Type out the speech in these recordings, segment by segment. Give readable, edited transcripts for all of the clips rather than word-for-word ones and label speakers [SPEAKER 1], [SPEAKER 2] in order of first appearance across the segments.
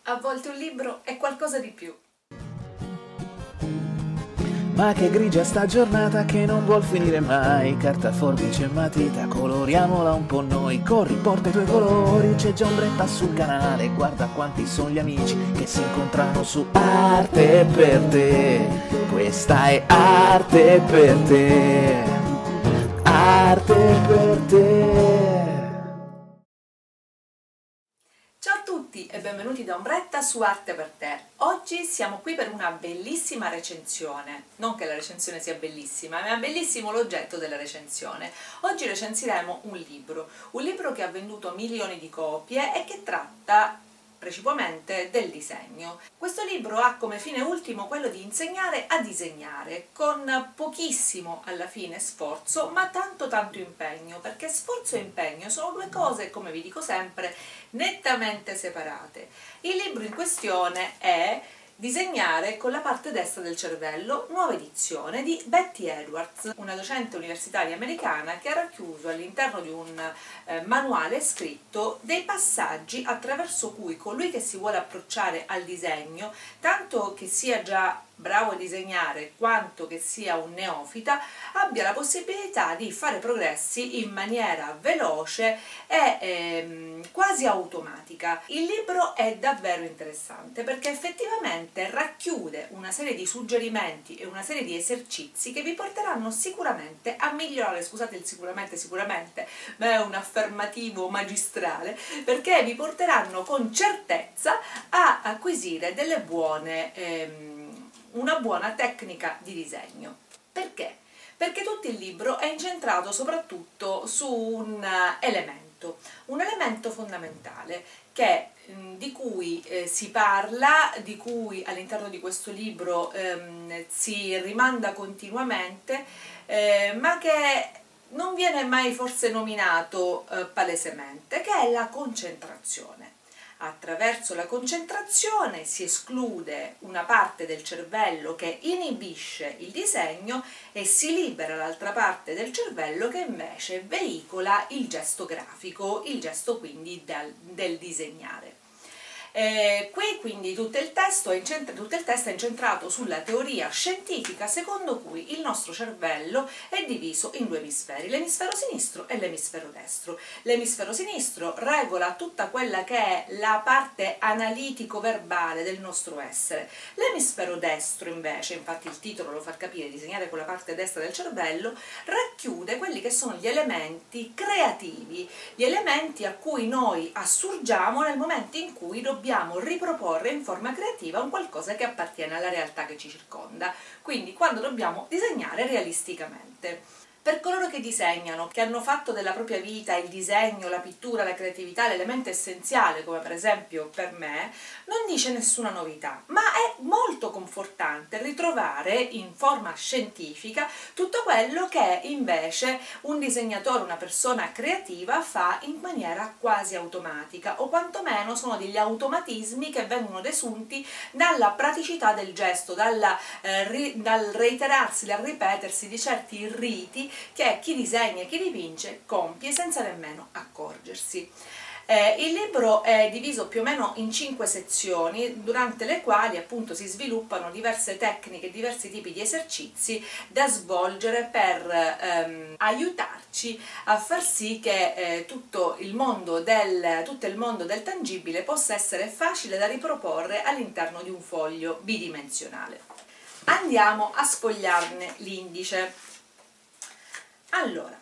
[SPEAKER 1] A volte un libro è qualcosa di più.
[SPEAKER 2] Ma che grigia sta giornata che non vuol finire mai. Carta, forbice e matita, coloriamola un po' noi. Corri, porta i tuoi colori, c'è già Ombretta sul canale. Guarda quanti sono gli amici che si incontrano su Arte per te. Questa è Arte per te. Arte per te.
[SPEAKER 1] Ciao a tutti e benvenuti da Ombretta su Arte per te. Oggi siamo qui per una bellissima recensione. Non che la recensione sia bellissima, ma è bellissimo l'oggetto della recensione. Oggi recensiremo un libro che ha venduto milioni di copie e che tratta principalmente del disegno. Questo libro ha come fine ultimo quello di insegnare a disegnare, con pochissimo alla fine sforzo, ma tanto impegno, perché sforzo e impegno sono due cose, come vi dico sempre, nettamente separate. Il libro in questione è Disegnare con la parte destra del cervello, nuova edizione di Betty Edwards, una docente universitaria americana che ha racchiuso all'interno di un manuale scritto dei passaggi attraverso cui colui che si vuole approcciare al disegno, tanto che sia già bravo a disegnare quanto che sia un neofita, abbia la possibilità di fare progressi in maniera veloce e quasi automatica. Il libro è davvero interessante perché effettivamente racchiude una serie di suggerimenti e una serie di esercizi che vi porteranno sicuramente a migliorare, scusate il sicuramente, ma è un affermativo magistrale, perché vi porteranno con certezza a acquisire una buona tecnica di disegno. Perché? Perché tutto il libro è incentrato soprattutto su un elemento fondamentale di cui si parla, di cui all'interno di questo libro si rimanda continuamente, ma che non viene mai forse nominato palesemente, che è la concentrazione. Attraverso la concentrazione si esclude una parte del cervello che inibisce il disegno e si libera l'altra parte del cervello che invece veicola il gesto grafico, il gesto quindi del disegnare. Qui quindi tutto il testo è incentrato sulla teoria scientifica secondo cui il nostro cervello è diviso in due emisferi, l'emisfero sinistro e l'emisfero destro. L'emisfero sinistro regola tutta quella che è la parte analitico-verbale del nostro essere. L'emisfero destro invece, infatti il titolo lo fa capire, disegnare con la parte destra del cervello, racchiude quelli che sono gli elementi creativi, gli elementi a cui noi assurgiamo nel momento in cui dobbiamo riproporre in forma creativa un qualcosa che appartiene alla realtà che ci circonda, quindi quando dobbiamo disegnare realisticamente. Per coloro che disegnano, che hanno fatto della propria vita il disegno, la pittura, la creatività l'elemento essenziale, come per esempio per me, non dice nessuna novità, ma è molto confortante ritrovare in forma scientifica tutto quello che invece un disegnatore, una persona creativa fa in maniera quasi automatica, o quantomeno sono degli automatismi che vengono desunti dalla praticità del gesto, dal reiterarsi, dal ripetersi di certi riti che chi disegna e chi dipinge compie senza nemmeno accorgersi. Il libro è diviso più o meno in 5 sezioni, durante le quali appunto si sviluppano diverse tecniche, diversi tipi di esercizi da svolgere per aiutarci a far sì che tutto il mondo del tangibile possa essere facile da riproporre all'interno di un foglio bidimensionale. Andiamo a sfogliarne l'indice. Allora,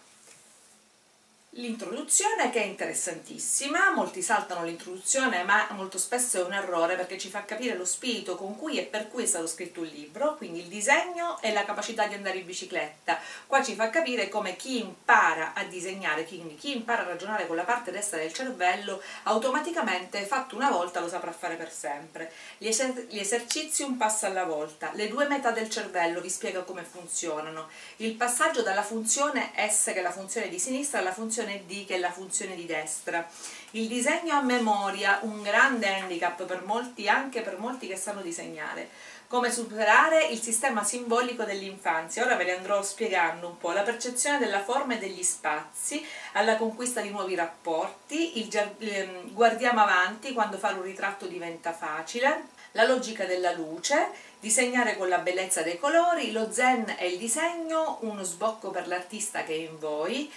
[SPEAKER 1] l'introduzione che è interessantissima, molti saltano l'introduzione ma molto spesso è un errore perché ci fa capire lo spirito con cui e per cui è stato scritto il libro, quindi il disegno e la capacità di andare in bicicletta. Qua ci fa capire come chi impara a disegnare, quindi chi impara a ragionare con la parte destra del cervello, automaticamente fatto una volta lo saprà fare per sempre. Gli esercizi un passo alla volta, le due metà del cervello vi spiega come funzionano, il passaggio dalla funzione S che è la funzione di sinistra alla funzione D che è la funzione di destra, il disegno a memoria, un grande handicap per molti, anche per molti che sanno disegnare. come superare il sistema simbolico dell'infanzia. Ora ve le andrò spiegando un po': la percezione della forma e degli spazi, alla conquista di nuovi rapporti, guardiamo avanti quando fare un ritratto diventa facile, la logica della luce, disegnare con la bellezza dei colori, lo zen e il disegno, uno sbocco per l'artista che è in voi,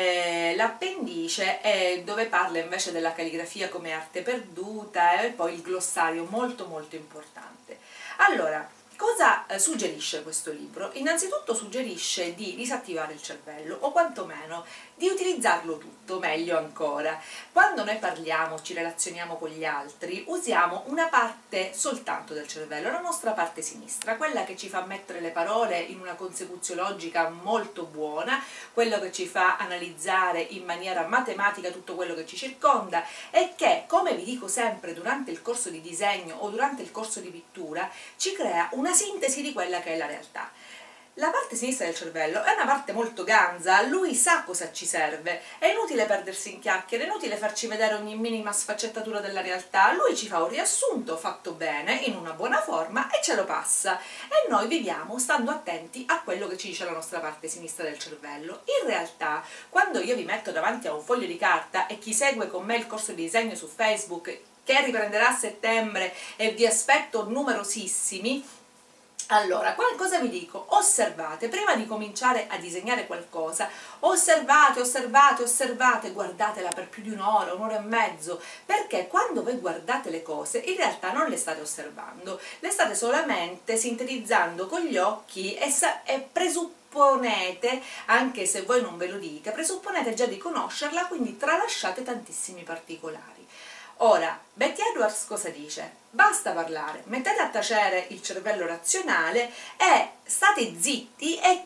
[SPEAKER 1] l'appendice è dove parla invece della calligrafia come arte perduta, e poi il glossario molto molto importante. Allora, cosa suggerisce questo libro? Innanzitutto suggerisce di disattivare il cervello, o quantomeno di utilizzarlo tutto, meglio ancora. Quando noi parliamo, ci relazioniamo con gli altri, usiamo una parte soltanto del cervello, la nostra parte sinistra, quella che ci fa mettere le parole in una consecuzione logica molto buona, quello che ci fa analizzare in maniera matematica tutto quello che ci circonda, e che, come vi dico sempre durante il corso di disegno o durante il corso di pittura, ci crea una sintesi di quella che è la realtà. La parte sinistra del cervello è una parte molto ganza, lui sa cosa ci serve, è inutile perdersi in chiacchiere, è inutile farci vedere ogni minima sfaccettatura della realtà, lui ci fa un riassunto fatto bene, in una buona forma, e ce lo passa, e noi viviamo stando attenti a quello che ci dice la nostra parte sinistra del cervello. In realtà, quando io vi metto davanti a un foglio di carta, e chi segue con me il corso di disegno su Facebook, che riprenderà a settembre e vi aspetto numerosissimi, allora, cosa vi dico? Osservate, prima di cominciare a disegnare qualcosa, osservate, osservate, osservate, guardatela per più di un'ora e mezzo, perché quando voi guardate le cose, in realtà non le state osservando, le state solamente sintetizzando con gli occhi e presupponete, anche se voi non ve lo dite, presupponete già di conoscerla, quindi tralasciate tantissimi particolari. Ora, Betty Edwards cosa dice? Basta parlare, mettete a tacere il cervello razionale e state zitti e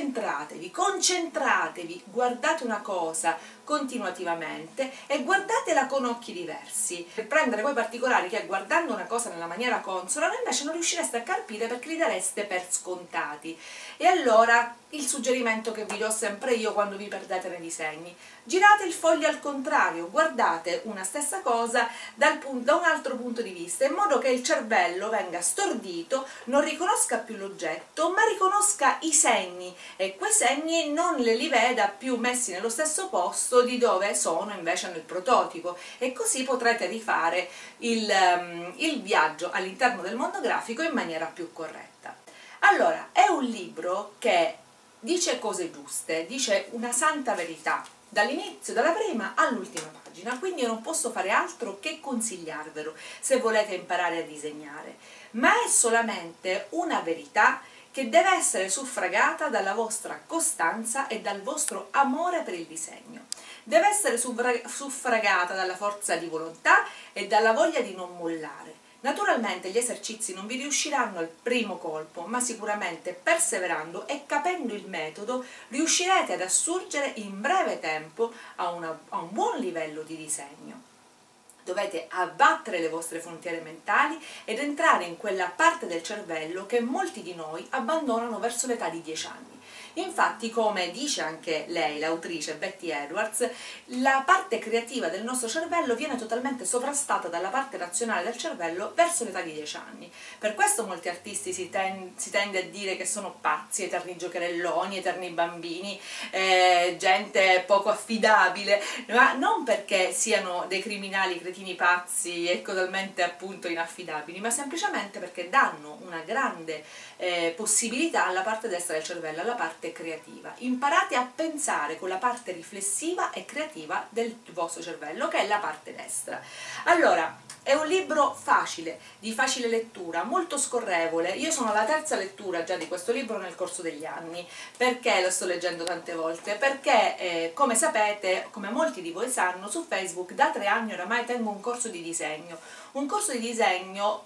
[SPEAKER 1] concentratevi, guardate una cosa continuativamente e guardatela con occhi diversi, per prendere quei particolari che guardando una cosa nella maniera consona invece non riuscireste a capire perché li dareste per scontati. E allora il suggerimento che vi do sempre io quando vi perdete nei disegni: girate il foglio al contrario, guardate una stessa cosa da un altro punto di vista, in modo che il cervello venga stordito, non riconosca più l'oggetto ma riconosca i segni, e quei segni non li veda più messi nello stesso posto di dove sono invece nel prototipo, e così potrete rifare il viaggio all'interno del mondo grafico in maniera più corretta. Allora, è un libro che dice cose giuste, dice una santa verità, dall'inizio, dalla prima all'ultima pagina, quindi io non posso fare altro che consigliarvelo se volete imparare a disegnare, ma è solamente una verità che deve essere suffragata dalla vostra costanza e dal vostro amore per il disegno. Deve essere suffragata dalla forza di volontà e dalla voglia di non mollare. Naturalmente gli esercizi non vi riusciranno al primo colpo, ma sicuramente perseverando e capendo il metodo riuscirete ad assurgere in breve tempo a un buon livello di disegno. Dovete abbattere le vostre frontiere mentali ed entrare in quella parte del cervello che molti di noi abbandonano verso l'età di 10 anni. Infatti, come dice anche lei, l'autrice Betty Edwards, la parte creativa del nostro cervello viene totalmente sovrastata dalla parte razionale del cervello verso l'età di 10 anni. Per questo molti artisti si tende a dire che sono pazzi, eterni giocherelloni, eterni bambini, gente poco affidabile, ma non perché siano dei criminali, cretini pazzi e totalmente appunto inaffidabili, ma semplicemente perché danno una grande possibilità alla parte destra del cervello, alla parte creativa. Imparate a pensare con la parte riflessiva e creativa del vostro cervello, che è la parte destra. Allora, è un libro facile, di facile lettura, molto scorrevole. Io sono alla terza lettura già di questo libro nel corso degli anni. Perché lo sto leggendo tante volte? Perché, come sapete, come molti di voi sanno, su Facebook da 3 anni oramai tengo un corso di disegno. Un corso di disegno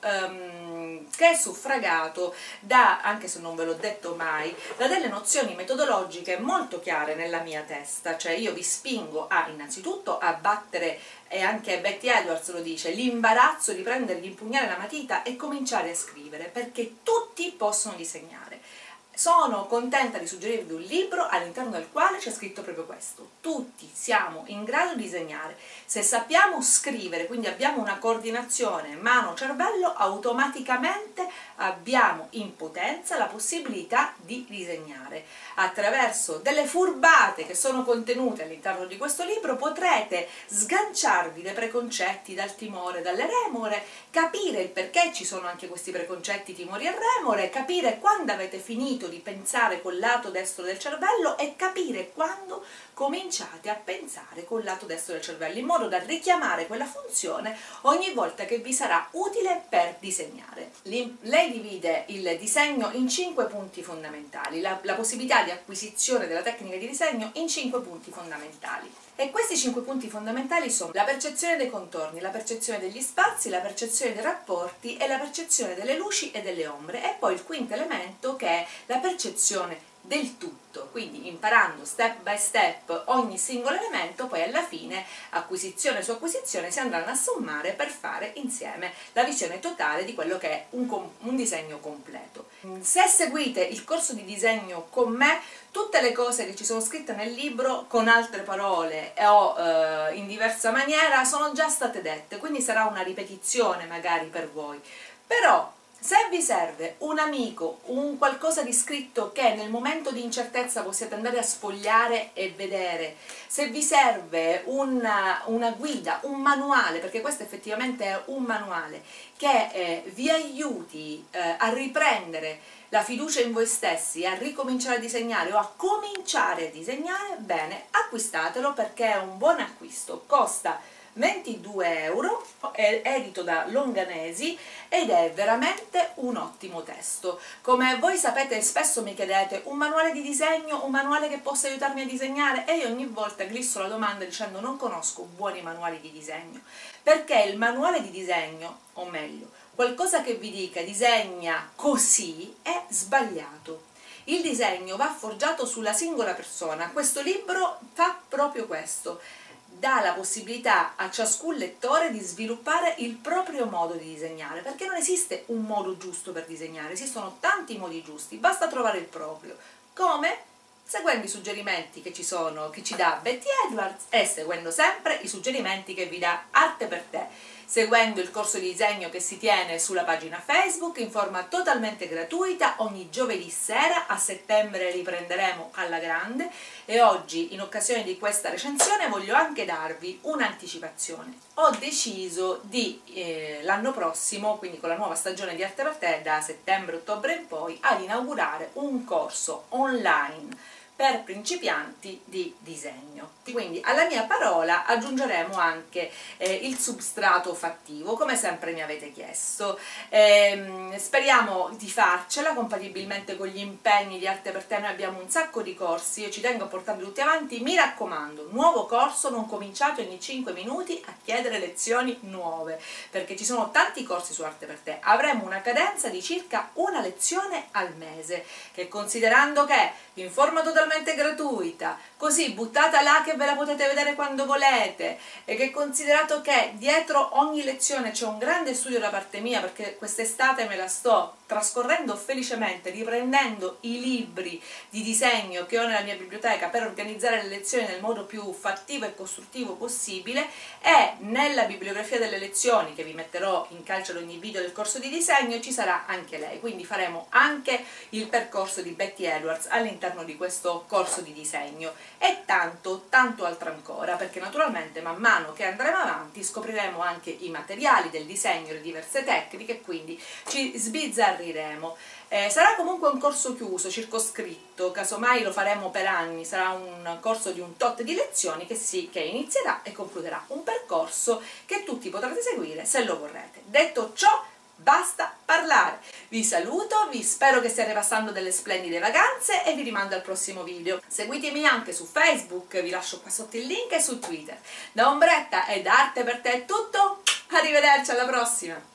[SPEAKER 1] che è suffragato da, anche se non ve l'ho detto mai, da delle nozioni metodologiche molto chiare nella mia testa. Cioè io vi spingo a, innanzitutto, a battere, e anche Betty Edwards lo dice, l'imbarazzo di prendere, di impugnare la matita e cominciare a scrivere, perché tutti possono disegnare. sono contenta di suggerirvi un libro all'interno del quale c'è scritto proprio questo: tutti siamo in grado di disegnare, se sappiamo scrivere, quindi abbiamo una coordinazione mano-cervello, automaticamente abbiamo in potenza la possibilità di disegnare. Attraverso delle furbate che sono contenute all'interno di questo libro potrete sganciarvi dai preconcetti, dal timore, dalle remore, capire il perché ci sono anche questi preconcetti, timori e remore, capire quando avete finito di pensare col lato destro del cervello e capire quando cominciate a pensare col lato destro del cervello, in modo da richiamare quella funzione ogni volta che vi sarà utile per disegnare. Lei divide il disegno in 5 punti fondamentali, la possibilità di acquisizione della tecnica di disegno in 5 punti fondamentali. E questi 5 punti fondamentali sono la percezione dei contorni, la percezione degli spazi, la percezione dei rapporti e la percezione delle luci e delle ombre, e poi il quinto elemento che è la percezione del tutto, quindi imparando step by step ogni singolo elemento, poi alla fine, acquisizione su acquisizione, si andranno a sommare per fare insieme la visione totale di quello che è un disegno completo. Se seguite il corso di disegno con me, tutte le cose che ci sono scritte nel libro, con altre parole o in diversa maniera, sono già state dette, quindi sarà una ripetizione magari per voi. Però se vi serve un amico, un qualcosa di scritto che nel momento di incertezza possiate andare a sfogliare e vedere, se vi serve una guida, un manuale, perché questo effettivamente è un manuale che vi aiuti a riprendere la fiducia in voi stessi, a ricominciare a disegnare o a cominciare a disegnare, bene, acquistatelo, perché è un buon acquisto, costa 22 euro, è edito da Longanesi ed è veramente un ottimo testo. Come voi sapete, spesso mi chiedete un manuale di disegno, un manuale che possa aiutarmi a disegnare, e io ogni volta glisso la domanda dicendo non conosco buoni manuali di disegno, perché il manuale di disegno, o meglio, qualcosa che vi dica disegna così, è sbagliato. Il disegno va forgiato sulla singola persona. Questo libro fa proprio questo, dà la possibilità a ciascun lettore di sviluppare il proprio modo di disegnare, perché non esiste un modo giusto per disegnare, esistono tanti modi giusti, basta trovare il proprio. Come? Seguendo i suggerimenti che ci dà Betty Edwards, e seguendo sempre i suggerimenti che vi dà Arte per Te, seguendo il corso di disegno che si tiene sulla pagina Facebook in forma totalmente gratuita ogni giovedì sera. A settembre riprenderemo alla grande, e oggi, in occasione di questa recensione, voglio anche darvi un'anticipazione. Ho deciso di l'anno prossimo, quindi con la nuova stagione di Arte per Te, da settembre-ottobre in poi, ad inaugurare un corso online per principianti di disegno. Quindi alla mia parola aggiungeremo anche il substrato fattivo, come sempre mi avete chiesto. Speriamo di farcela compatibilmente con gli impegni di Arte per Te. Noi abbiamo un sacco di corsi, io ci tengo a portarli tutti avanti. Mi raccomando, nuovo corso, non cominciate ogni 5 minuti a chiedere lezioni nuove, perché ci sono tanti corsi su Arte per Te. Avremo una cadenza di circa una lezione al mese, che, considerando che in forma totalmente gratuita, così buttata là che ve la potete vedere quando volete, e che, considerato che dietro ogni lezione c'è un grande studio da parte mia, perché quest'estate me la sto trascorrendo felicemente riprendendo i libri di disegno che ho nella mia biblioteca per organizzare le lezioni nel modo più fattivo e costruttivo possibile, e nella bibliografia delle lezioni che vi metterò in calce ad ogni video del corso di disegno ci sarà anche lei, quindi faremo anche il percorso di Betty Edwards all'interno di questo corso di disegno, e tanto altro ancora, perché naturalmente man mano che andremo avanti scopriremo anche i materiali del disegno, le diverse tecniche, quindi ci sbizzarriremo. Sarà comunque un corso chiuso, circoscritto, casomai lo faremo per anni, sarà un corso di un tot di lezioni che inizierà e concluderà un percorso che tutti potrete seguire se lo vorrete. Detto ciò, basta parlare, vi saluto, vi spero che stiate passando delle splendide vacanze e vi rimando al prossimo video. Seguitemi anche su Facebook, vi lascio qua sotto il link, e su Twitter. Da Ombretta e da Arte per Te è tutto, arrivederci alla prossima!